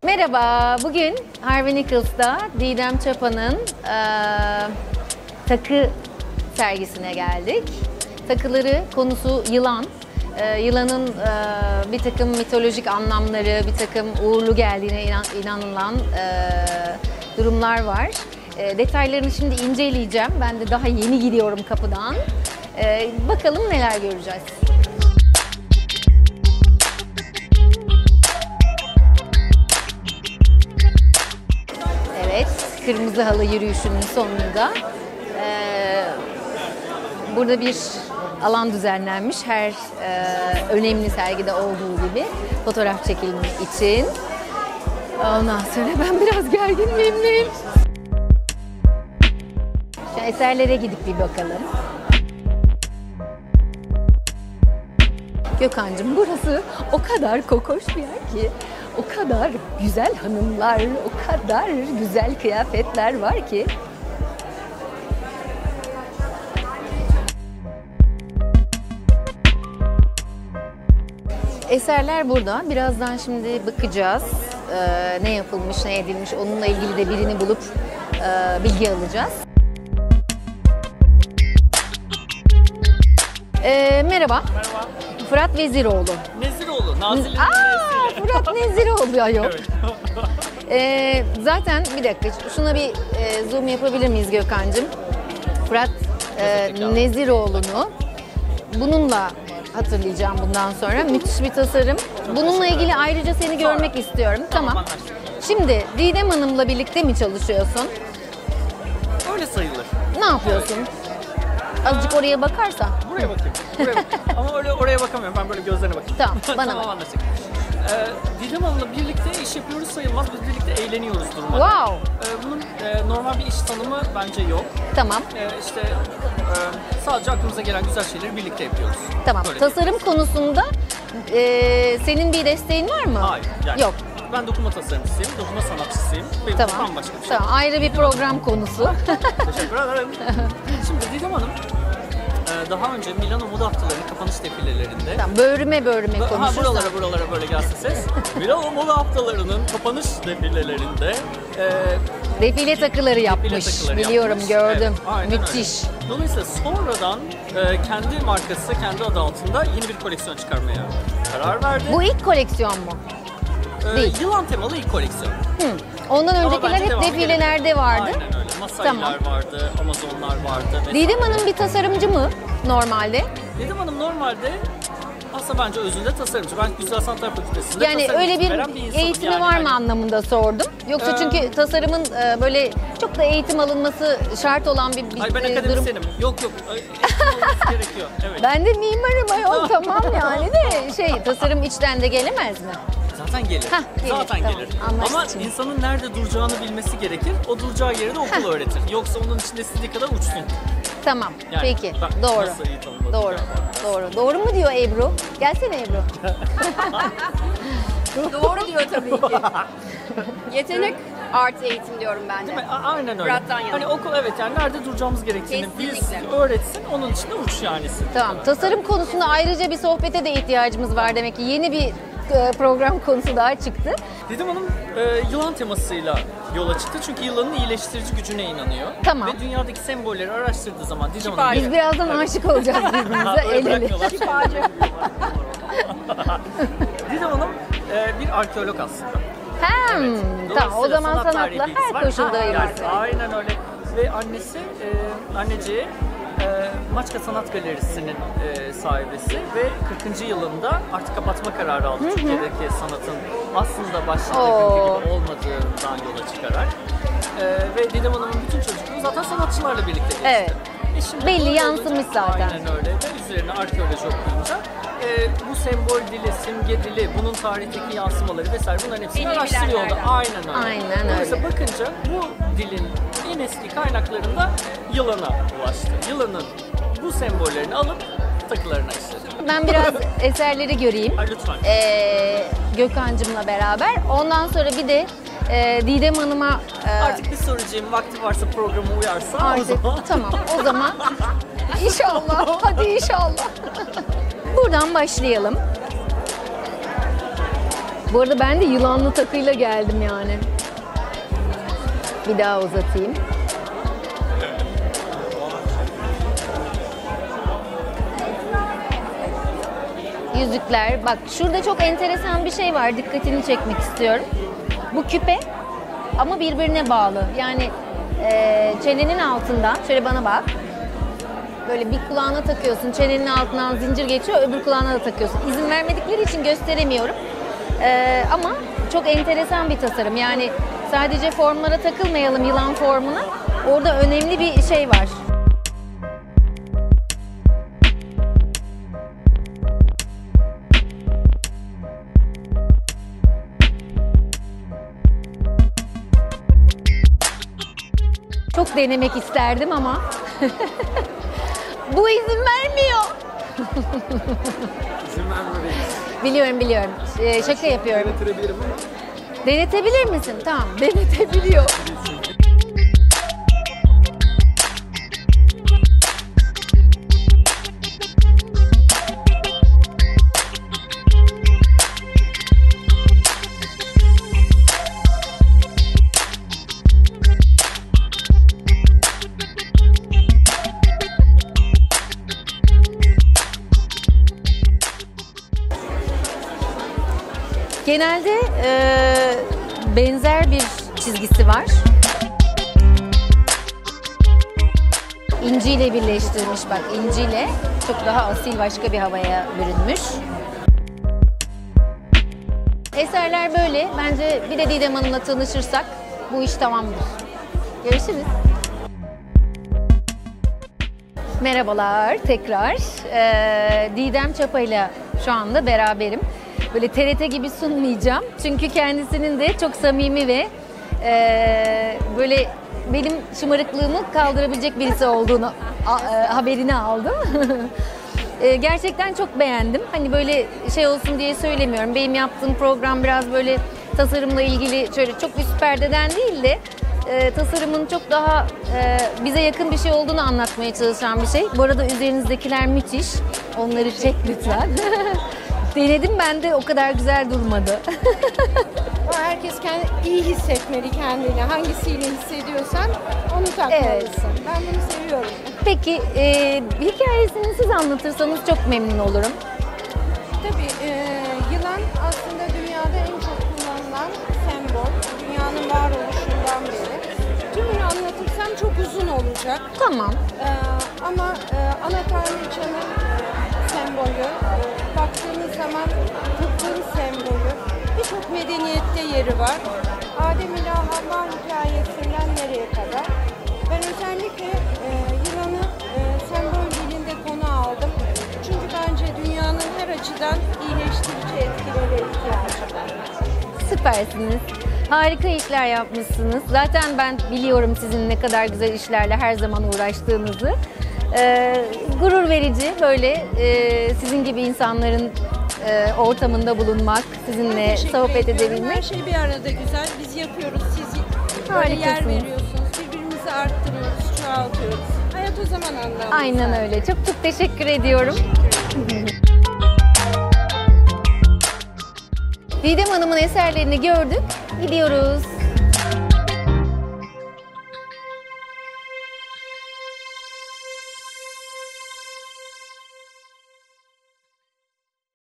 Merhaba, bugün Harvey Nichols'da Didem Çapa'nın takı sergisine geldik. Takıları konusu yılan. Yılanın bir takım mitolojik anlamları, bir takım uğurlu geldiğine inanılan durumlar var. Detaylarını şimdi inceleyeceğim. Ben de daha yeni gidiyorum kapıdan. Bakalım neler göreceğiz. Evet, kırmızı halı yürüyüşünün sonunda burada bir alan düzenlenmiş. Her önemli sergide olduğu gibi fotoğraf çekilme için. Ondan sonra ben biraz gergin miyim? Şu eserlere gidip bir bakalım. Gökhan'cığım, burası o kadar kokoş bir yer ki, o kadar güzel hanımlar, o kadar güzel kıyafetler var ki. Eserler burada. Birazdan şimdi bakacağız. Ne yapılmış, ne edilmiş, onunla ilgili de birini bulup bilgi alacağız. Merhaba. Merhaba. Fırat Veziroğlu. Neziroğlu. Nazilli'nin Nezili. Fırat Neziroğlu ya yok. Evet. Zaten bir dakika şuna bir zoom yapabilir miyiz Gökhan'cığım? Fırat Neziroğlu'nu bununla hatırlayacağım bundan sonra. Müthiş bir tasarım. Bununla ilgili ayrıca seni görmek istiyorum. Tamam. Şimdi Didem Hanım'la birlikte mi çalışıyorsun? Öyle sayılır. Ne yapıyorsun? Azıcık oraya bakarsan. Buraya bakayım. Buraya bakayım. Ama öyle oraya bakamıyorum. Ben böyle gözlerine bakayım. Tamam, bana tamam, bak. anlaştık. Didem Hanım'la birlikte iş yapıyoruz sayılmaz. Biz birlikte eğleniyoruz durmadan. Wow. Bunun normal bir iş tanımı bence yok. Tamam. Sadece aklımıza gelen güzel şeyleri birlikte yapıyoruz. Tamam. Öyle Tasarım konusunda senin bir desteğin var mı? Hayır. Yani Yok. Ben dokuma tasarımcısıyım, dokuma sanatçısıyım. Benim Tamam. bambaşka bir şey. Tamam. Ayrı bir program konusu. Teşekkür ederim. Şimdi Didem Hanım daha önce Milano Moda Haftaları'nın kapanış defilelerinde... Tamam. Bölüme konuşursan. Buralara böyle gelsin ses. Milano Moda Haftaları'nın kapanış defilelerinde... Defile takıları yapmış. Biliyorum, gördüm. Evet, müthiş. Öyle. Dolayısıyla sonradan kendi markası, kendi adı altında yeni bir koleksiyon çıkarmaya karar verdi. Bu ilk koleksiyon mu? Değil. Yılan temalı ilk koleksiyon. Ondan Ama öncekiler bence hep devamı defilelerde gelecek. vardı. Aynen öyle. Masailer vardı, Amazonlar vardı. Didem Hanım bir tasarımcı mı normalde? Didem Hanım normalde aslında bence özünde tasarımcı. Ben Güzel Sanatlar Fakültesi'nde Yani öyle bir insanım. eğitimi Yani var hani- mı anlamında sordum. Yoksa çünkü tasarımın böyle çok da eğitim alınması şart olan bir Hayır, ben durum. akademisyenim. Yok. Eğitim olması gerekiyor. Evet. Ben de mimarım ayol, tamam yani de tasarım içten de gelemez mi? Zaten gelir. Gelir, Zaten tamam. gelir. Anlaştık Ama şimdi. insanın nerede duracağını bilmesi gerekir. O duracağı yeri de okul öğretir. Yoksa onun içinde istediği kadar uçsun. Tamam. Yani Peki. ben Doğru. nasıl iyi tanımladım Doğru. galiba. Doğru. Doğru mu diyor Ebru? Gelsene Ebru. Doğru diyor tabii ki. Yetenek artı eğitim diyorum ben Değil mi? de. Aynen öyle. Fırat'tan yana. Hani okul evet yani nerede duracağımız gerektiğini Kesinlikle. öğretsin. Onun içinde uç yani. Tamam. Tasarım konusunda ayrıca bir sohbete de ihtiyacımız var demek ki. Yeni bir program konusu daha çıktı. Didem Hanım yılan temasıyla yola çıktı. Çünkü yılanın iyileştirici gücüne inanıyor. Tamam. Ve dünyadaki sembolleri araştırdığı zaman Didem Hanım... Biz birazdan aşık olacağız birbirimize. Öyle El ele. bırakmıyorlar. Şifacı. Didem Hanım bir arkeolog aslında. Hem. Tamam. O Dolayısıyla zaman sanat sanatla tarihi bilgisi her var. koşulda Yani ilgisi var. aynen öyle. Ve anneciği Maçka Sanat Galerisi'nin sahibesi ve 40. yılında artık kapatma kararı aldı. Türkiye'deki sanatın aslında başladaki gibi olmadığından yola çıkarak. Ve Didem Hanım'ın bütün çocukluğu zaten sanatçılarla birlikte geçti. Evet. Şimdi Belli, böyle yansımış olunca- zaten. Aynen öyle. Ve üzerine arkeoloji okuyunca bu sembol dili, simge dili, bunun tarihteki yansımaları vesaire bunların hepsini En iyi araştırıyordu. bilenlerden. Aynen öyle. Aynen öyle. Dolayısıyla bakınca bu dilin en eski kaynaklarında yılana ulaştı. Yılanın bu sembollerini alıp takılarına işledi. Ben biraz eserleri göreyim. Ay, lütfen. Gökhan'cığımla beraber. Ondan sonra bir de Didem Hanım'a Artık bir sorucuyum, vakti varsa programı uyarsa o artık zaman. tamam o zaman inşallah hadi inşallah. Buradan başlayalım. Bu arada ben de yılanlı takıyla geldim yani. Bir daha uzatayım. Yüzükler. Bak şurada çok enteresan bir şey var. Dikkatini çekmek istiyorum. Bu küpe ama birbirine bağlı. Yani çenenin altından, şöyle bana bak. Böyle bir kulağına takıyorsun, çenenin altından zincir geçiyor, öbür kulağına da takıyorsun. İzin vermedikleri için gösteremiyorum. Ama çok enteresan bir tasarım. Yani sadece formlara takılmayalım, yılan formuna. Orada önemli bir şey var. Çok denemek isterdim ama bu izin vermiyor. İzin vermemeyiz. Biliyorum. Şaka yapıyorum. Denetebilirim ama. Denetebilir misin? Tamam, denetebiliyor. Genelde benzer bir çizgisi var. İnciyle birleştirmiş bak, inciyle çok daha asil başka bir havaya bürünmüş. Eserler böyle. Bence bir de Didem Hanım'la tanışırsak bu iş tamamdır. Görüşürüz. Merhabalar tekrar. Didem Çapa'yla şu anda beraberim. Böyle TRT gibi sunmayacağım. Çünkü kendisinin de çok samimi ve böyle benim şımarıklığımı kaldırabilecek birisi olduğunu haberini aldım. Gerçekten çok beğendim. Hani böyle şey olsun diye söylemiyorum. Benim yaptığım program biraz böyle tasarımla ilgili şöyle çok üst perdeden değil de tasarımın çok daha bize yakın bir şey olduğunu anlatmaya çalışan bir şey. Bu arada üzerinizdekiler müthiş. Onları çek lütfen. Denedim ben de o kadar güzel durmadı. Herkes iyi hissetmeli kendini. Hangisiyle hissediyorsan onu takmalısın. Evet. Ben bunu seviyorum. Peki hikayesini siz anlatırsanız çok memnun olurum. Tabii yılan aslında dünyada en çok kullanılan sembol. Dünyanın varoluşundan beri. Tümünü anlatırsam çok uzun olacak. Tamam. Ama ana tanrıçanın sembolü, baktığınız zaman tıbbın sembolü, birçok medeniyette yeri var. Adem ile Havva hikayesinden nereye kadar. Ben özellikle yılanı sembol dilinde konu aldım. Çünkü bence dünyanın her açıdan iyileştirici etkilere ihtiyacı var. Süpersiniz. Harika işler yapmışsınız. Zaten ben biliyorum sizin ne kadar güzel işlerle her zaman uğraştığınızı. Gurur verici böyle sizin gibi insanların ortamında bulunmak, sizinle sohbet edebilmek. Her şey bir arada güzel. Biz yapıyoruz, siz böyle yer Harikasınız. veriyorsunuz. Birbirimizi arttırıyoruz, çoğaltıyoruz. Hayat o zaman anlamlı. Aynen öyle. Çok çok teşekkür ediyorum. Didem Hanım'ın eserlerini gördük. Gidiyoruz.